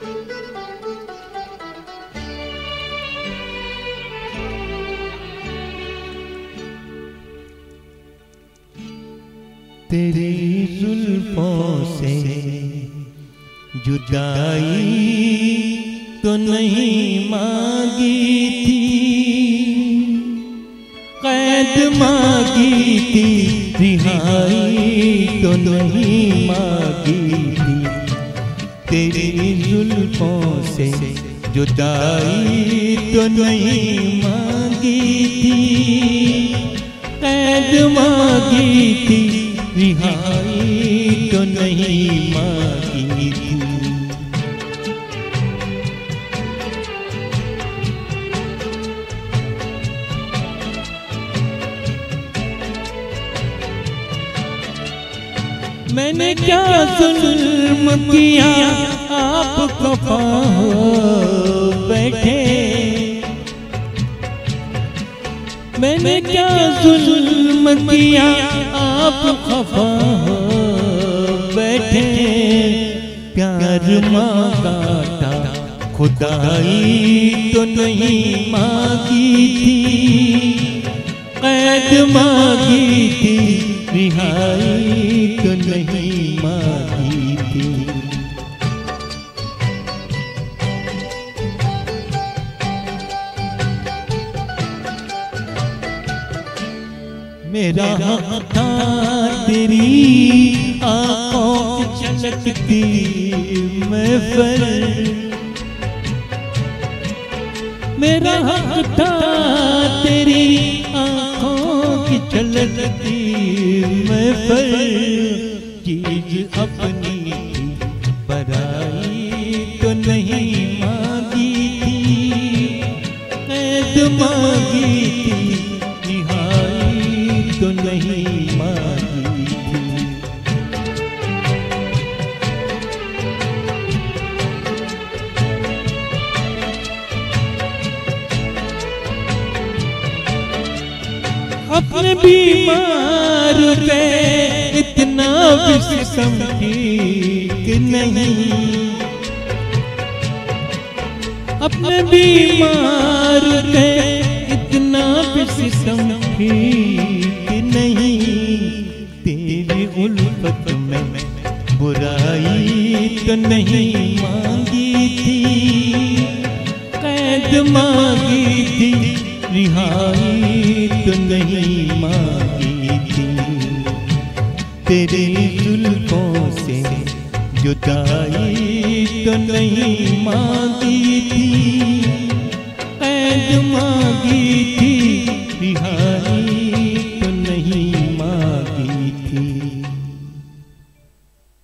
तेरी जुल्फों से जुदाई तो नहीं मांगी थी, कैद मांगी थी, रिहाई तो नहीं मांगी थी। तेरी जुल्फों से जुदाई तो नहीं मांगी थी, कैद मांगी थी, रिहाई तो नहीं मांगी थी। मैंने क्या जुल्म किया आप खफा हो बैठे, मैंने क्या जुल्म किया आप खफा हो बैठे। प्यार मांगा था खुदाई तो नहीं मांगी थी, कैद मांगी थी, रिहाई तो नहीं मांगी थी। मेरा हक था तेरी आँखों की झलकती महफिल, मेरा हक था तेरी आँखों की झलकती महफिल। चीज अपनी पराई तो नहीं मांगी थी, कैद मांगी थी, रिहाई तो नहीं मांगी थी। अपने बीमार पे इतना विषम ठीक नहीं, अपने बीमार पे इतना विषम ठीक नहीं। तेरी उल्फत में बुराई तो नहीं मांगी थी, कैद मांगी थी, रिहाई तो नहीं मांगी थी। तेरी जुल्फों से जुदाई तो नहीं मांगी थी, कैद मांगी